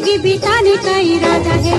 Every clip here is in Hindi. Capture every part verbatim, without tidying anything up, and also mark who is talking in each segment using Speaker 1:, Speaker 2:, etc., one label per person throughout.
Speaker 1: जिंदगी बिताने का इरादा है।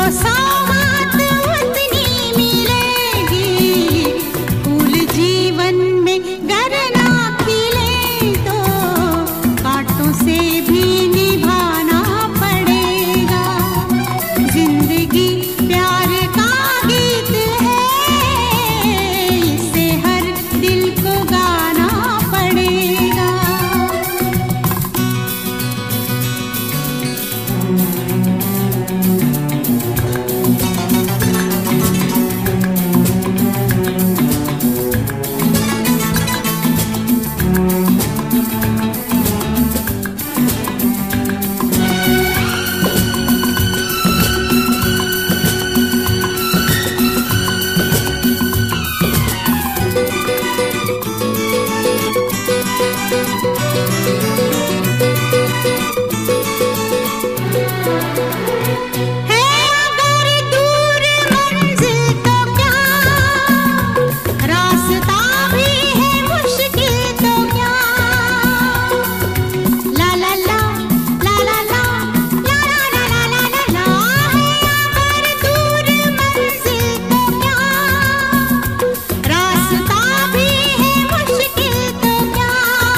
Speaker 1: सौगात उतनी मिलेगी। फूल जीवन में गर ना खिले तो कांटों से भी निभाना पड़ेगा। जिंदगी प्यार का गीत है, इसे हर दिल को गाना पड़ेगा। है अगर दूर मंजिल तो क्या, रास्ता भी है मुश्किल तो क्या। ला ला ला ला ला ला ला ला ला ला ला ला। है अगर दूर मंजिल तो क्या, रास्ता भी है मुश्किल तो क्या।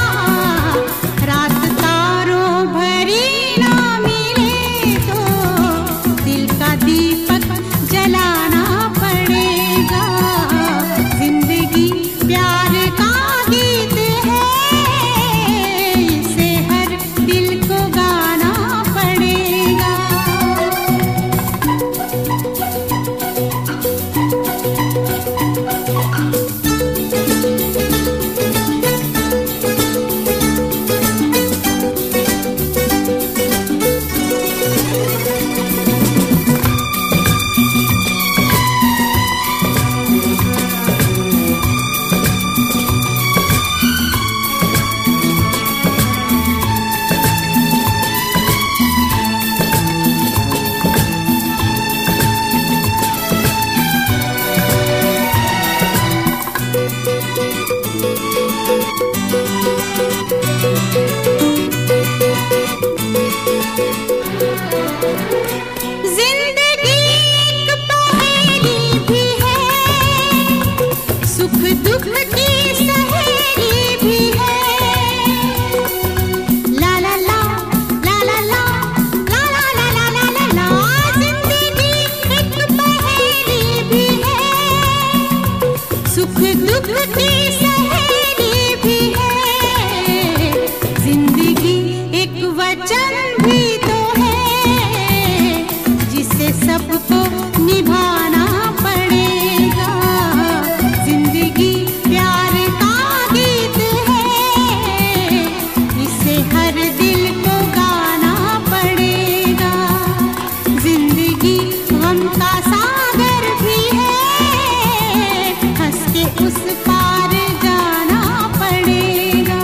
Speaker 1: रात तारों भरी ना मिले तो दिल का दीपक जलाना पड़ेगा। जिंदगी प्यार का गीत है, इसे हर दिल को गाना पड़ेगा। जिंदगी एक पहेली भी है, सुख दुख की सहेली भी है। ला ला ला ला ला ला ला ला ला ला ला ला ला। जिंदगी एक पहेली भी है, सुख दुख की सहेली भी है। जिंदगी एक वचन भी तो है, जिसे सबको निभाना पड़ेगा। जिंदगी प्यार का गीत है, इसे हर दिल को गाना पड़ेगा। जिंदगी गम का सागर भी है, हंस के उस पार जाना पड़ेगा।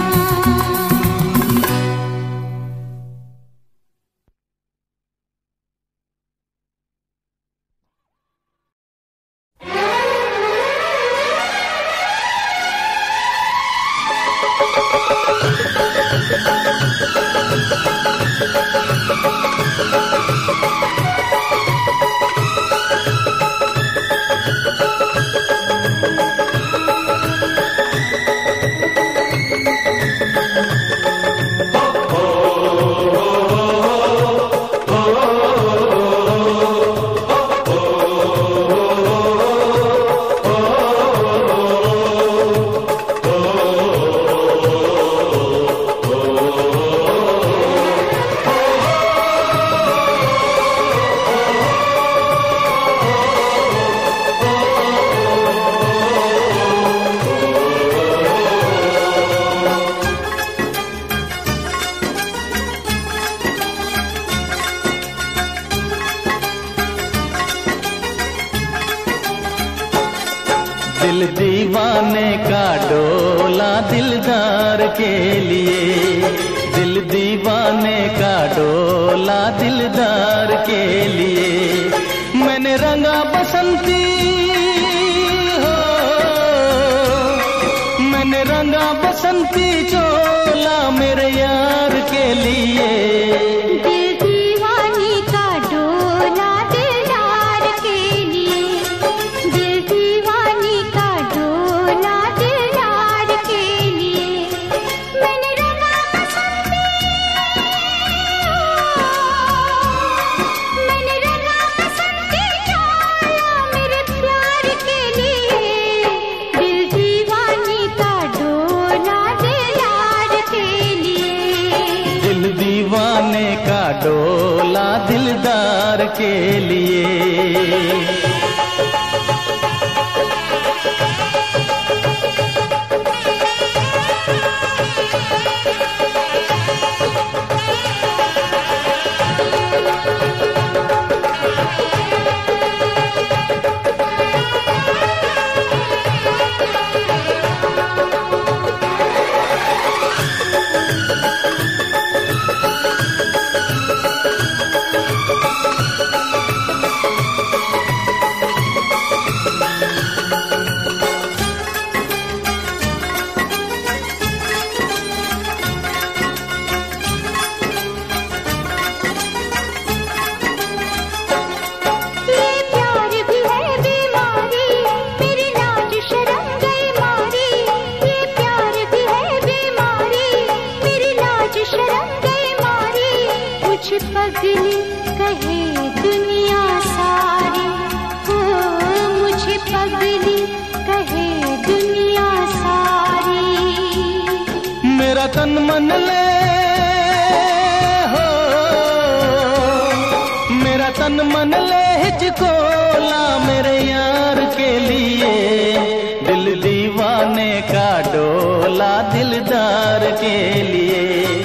Speaker 2: दिल दीवाने का डोला दिलदार के लिए, दिल दीवाने का डोला दिलदार के लिए। मैंने रंगा बसंती हो, मैंने रंगा बसंती चोला मेरे यार के लिए।
Speaker 1: दिल दीवाने का डोला दिलदार
Speaker 2: डोला दिलदार के लिए।
Speaker 1: पगली कहे दुनिया सारी, हो मुझे पगली कहे दुनिया सारी।
Speaker 2: मेरा तन मन ले हो, मेरा तन मन ले हिचकोला मेरे यार के लिए। दिल दीवाने का डोला दिलदार के लिए।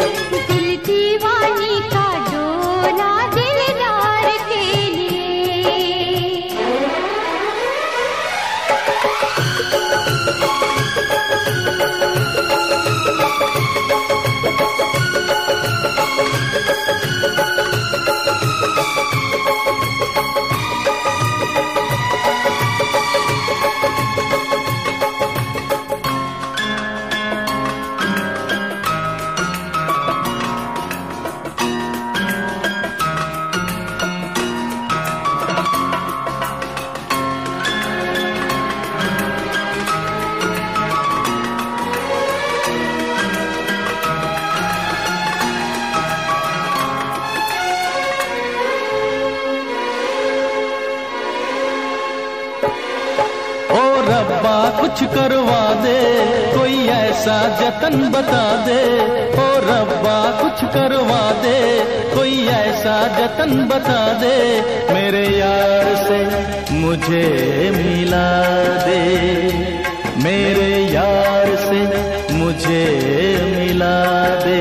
Speaker 2: रब्बा कुछ करवा दे, कोई ऐसा जतन बता दे। ओ रब्बा कुछ करवा दे, कोई ऐसा जतन बता दे। मेरे यार से मुझे मिला दे, मेरे यार से मुझे मिला दे।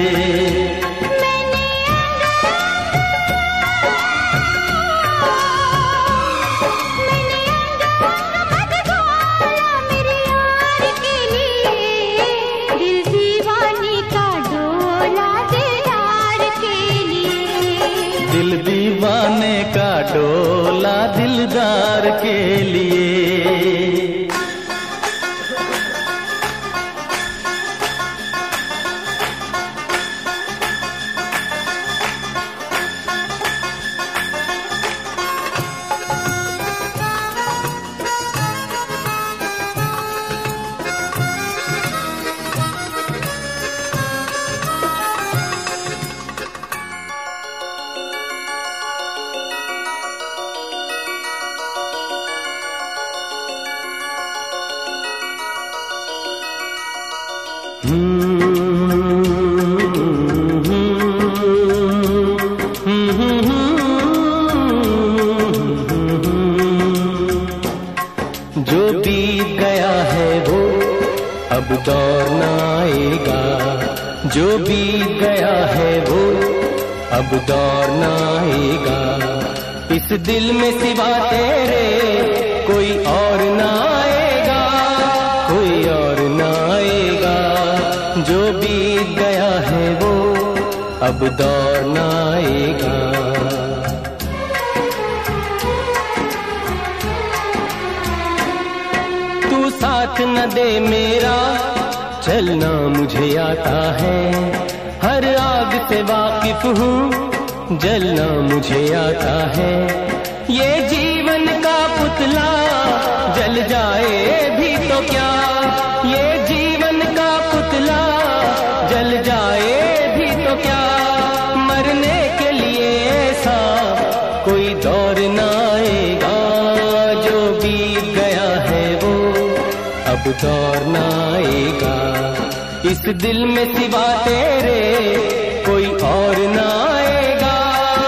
Speaker 2: दिल दीवाने का डोला दिलदार के लिए। जो बीत गया है वो अब दौर न आएगा, जो बीत गया है वो अब दौर न आएगा। इस दिल में सिवा तेरे कोई और न आएगा, कोई और न आएगा। जो बीत गया है वो अब दौर न आएगा। तू साथ न दे मेरा, चलना मुझे आता है। हर आग से वाकिफ हूँ, जलना मुझे आता है। ये जीवन का पुतला जल जाए भी तो क्या, ये जीवन का पुतला जल जाए भी तो क्या। मरने के लिए ऐसा कोई दौर न आएगा। जो बीत गया है वो अब दौर न आएगा। इस दिल में सिवा तेरे कोई और न आएगा,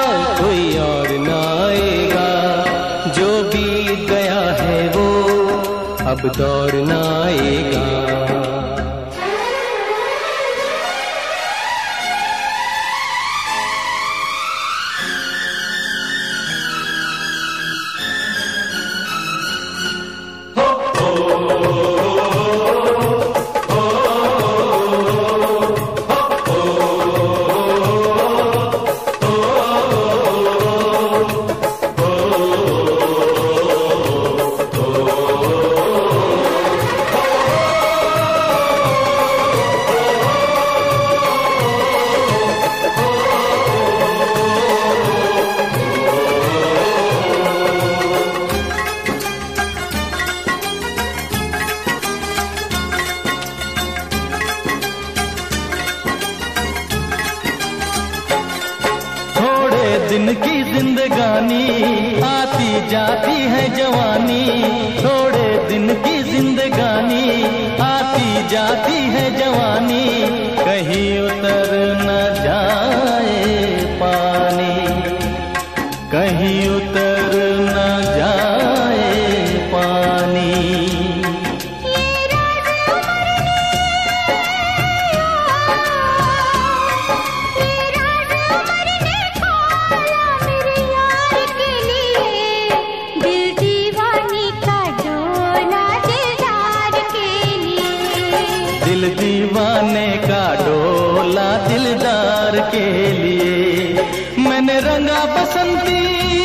Speaker 2: अब दौर न आएगा। दिन की जिंदगानी आती जाती है जवानी, थोड़े दिन की जिंदगानी आती जाती है जवानी, कहीं उतर न जाए पानी, कहीं उतर न जाए पानी। दिल दीवाने का डोला दिलदार के लिए, मैंने रंगा बसंती,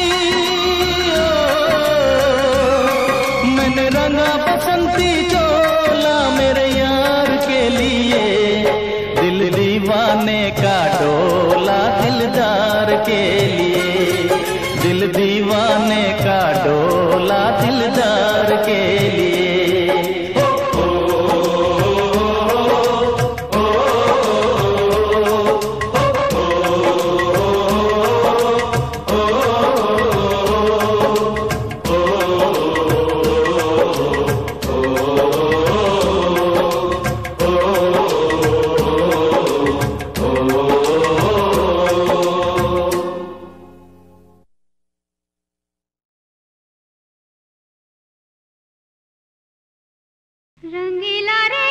Speaker 2: मैंने रंगा बसंती चोला मेरे यार के लिए। दिल दीवाने का डोला दिलदार के लिए, दिल दीवाने का डोला दिलदार के लिए।
Speaker 1: रंगीला रे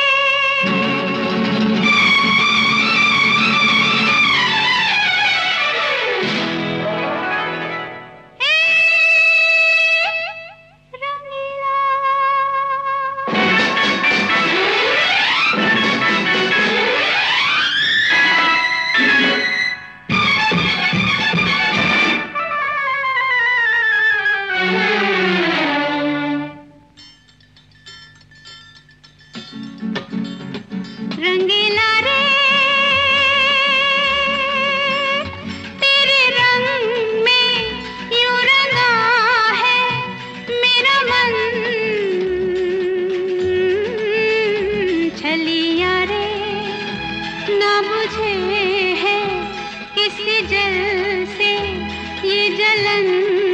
Speaker 1: रंगीला रे तेरे रंग में यूं रंगा है मेरा मन, छलिया रे ना बुझे है किसी जल से ये जलन।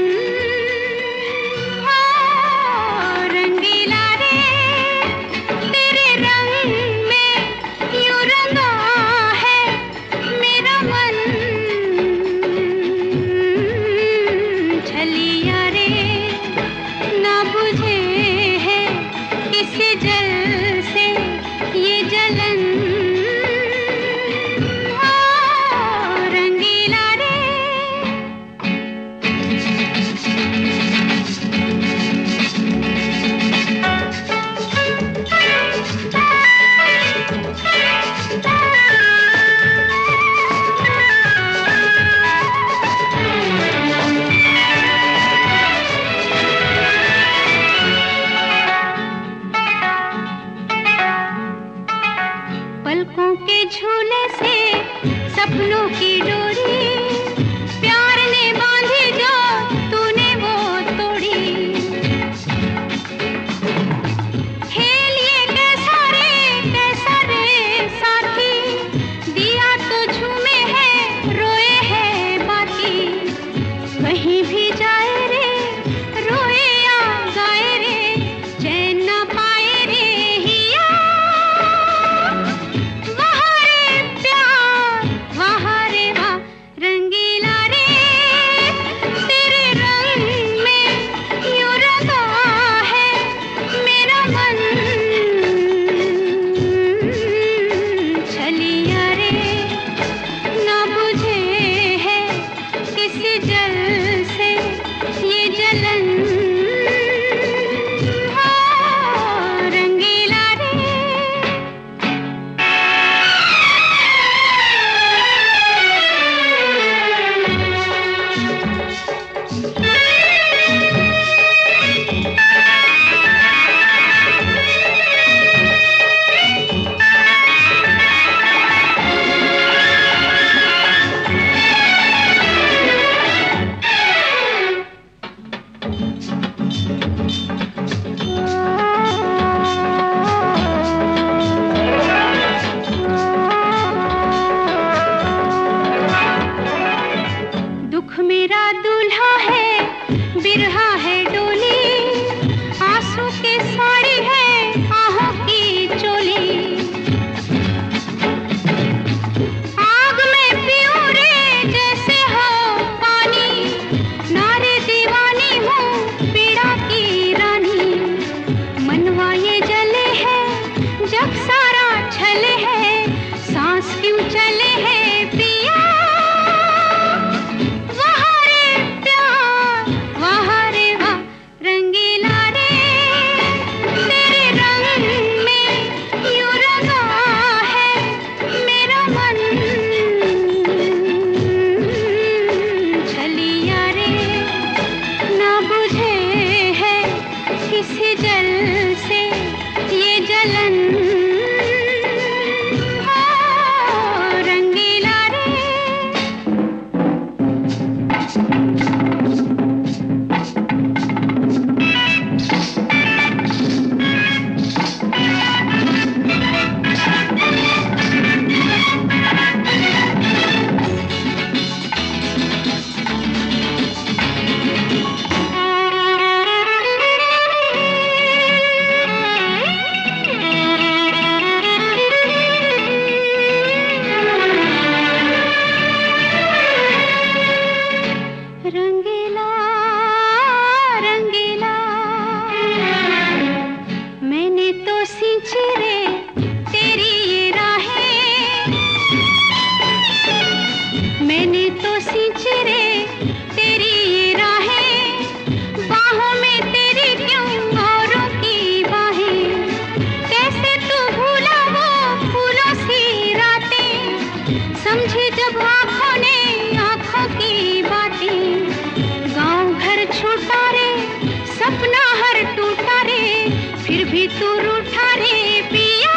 Speaker 1: पलकों के झूले से सपनों की डोरी प्यार ने बांधी जो तूने वो तोड़ी। खेल ये कैसा रे कैसा रे साथी, दिया तो झूमे है रोए है बाकी। कहीं भी जाए रे रोए या गाए रे, चैन न पाए रे हिया। वहाँ रे प्यार वहाँ रे वाह रंग बिरहा है डोली, आंसू की साड़ी है आहों की चोली। आग में पियूं रे जैसे हो पानी, नारे दीवानी हूँ पीड़ा की रानी। मनवा ये जले है जग सारा छले है, सांस क्यों चले है पिया। वहाँ रे प्यार वहाँ रे वाह रंगीला रे, तेरे रंग में यूं रंगा है मेरा मन। छलिया रे ना बुझे है किसी जल से ये जलन। हाँ, रंगीला रे। रंगीला रंगीला मैंने तो सींची रे तेरी ये राहें, मैंने तो सींची रे तेरी ये राहें। बाहों में तेरी क्यों औरों की बाहें, कैसे तू भूला वो फूलों सी रातें। समझी जब आँखों ने आँखों की बातें, गाँव घर छूटा रे सपना हर टूटा रे, फिर भी तू रूठा रे पिया।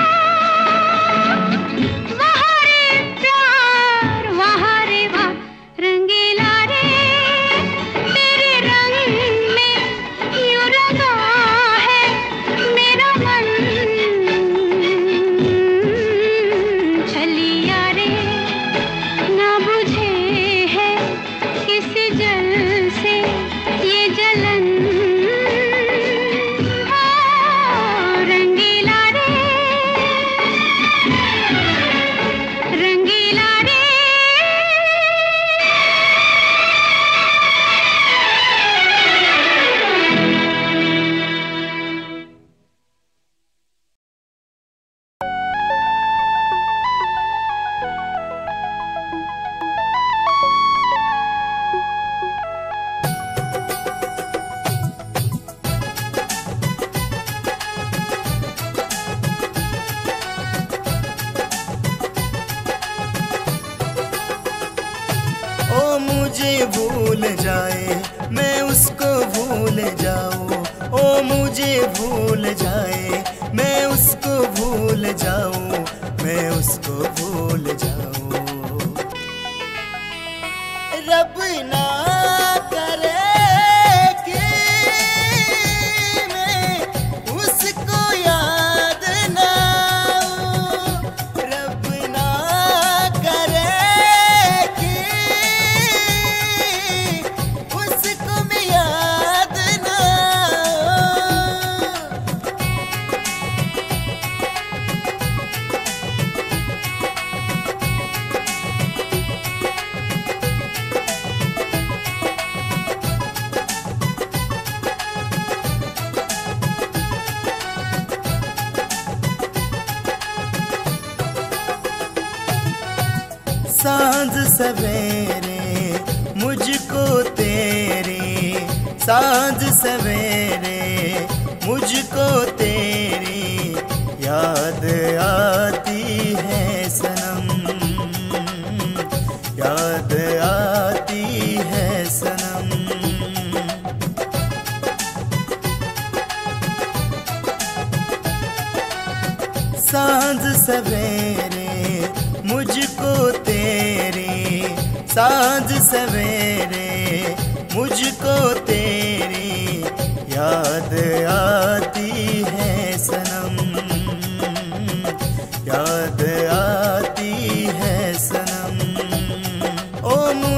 Speaker 1: वहाँ रे प्यार वहाँ रे वाह रंगीला रे, तेरे रंग में यूं रंगा है मेरा मन। छलिया रे ना बुझे है किसी जल से ये जलन। हाँ, रंगीला रे रंगीला रे।
Speaker 3: ओ मुझे भूल जाए मैं उसको भूल जाऊं, ओ मुझे भूल जाए मैं उसको भूल जाऊं, मैं उसको भूल जाऊं। रब ना करे कि मैं उसको याद ना आऊं, रब ना करे कि उसको मैं याद ना आऊं। सांझ सवेरे मुझको तेरी, सांझ सवेरे मुझको तेरी याद आती है सनम, याद आती है सनम। सांझ सवेरे मुझको तेरी, सांझ सवेरे मुझको तेरी याद आती है सनम, याद आती है सनम। ओ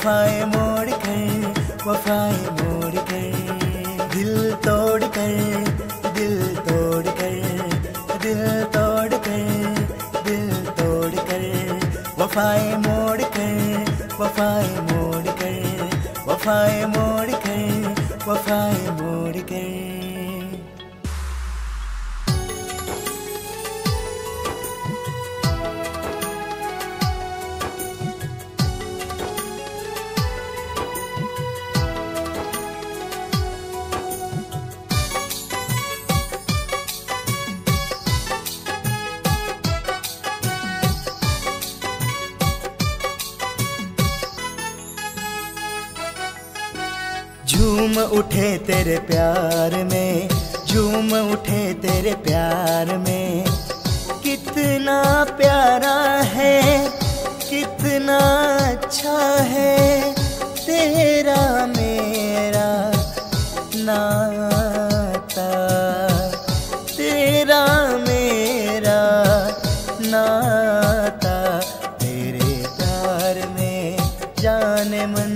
Speaker 3: वफाएं मोड़ कर, वफाएं मोड़ कर, दिल तोड़ कर, दिल तोड़ कर, दिल तोड़ कर, दिल तोड़ कर, वफाएं मोड़ कर, वफाएं मोड़ कर, वफाएं मोड़ कर, वफाएं मोड़ कर। झूम उठे तेरे प्यार में, झूम उठे तेरे प्यार में, कितना प्यारा है, कितना अच्छा है तेरा मेरा नाता, तेरा मेरा नाता, तेरे प्यार में जाने मन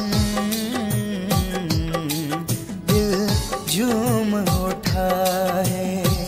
Speaker 3: झूम उठा है।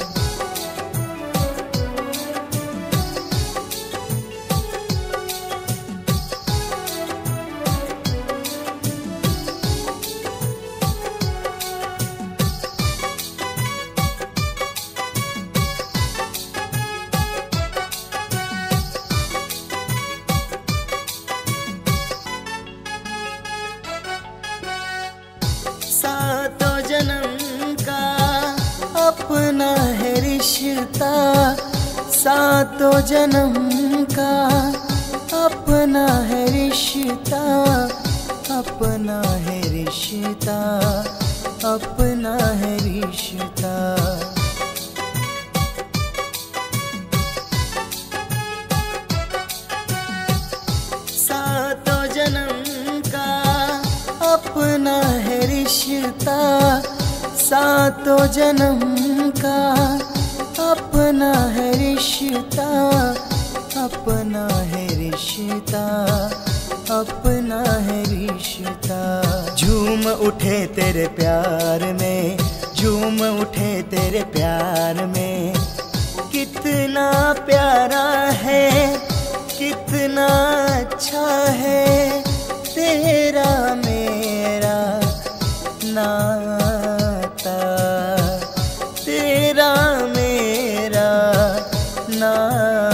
Speaker 3: सातों जन्म का अपना है रिश्ता, सातों जन्म का अपना है रिश्ता, अपना है रिश्ता, अपना है रिश्ता। सातों जन्म का अपना है रिश्ता, सातों जन्म का अपना है रिश्ता, अपना है रिश्ता, अपना है रिश्ता। झूम उठे तेरे प्यार में, झूम उठे तेरे प्यार में, कितना प्यारा है, कितना अच्छा है तेरा मेरा नाता, तेरा मेरा नाता।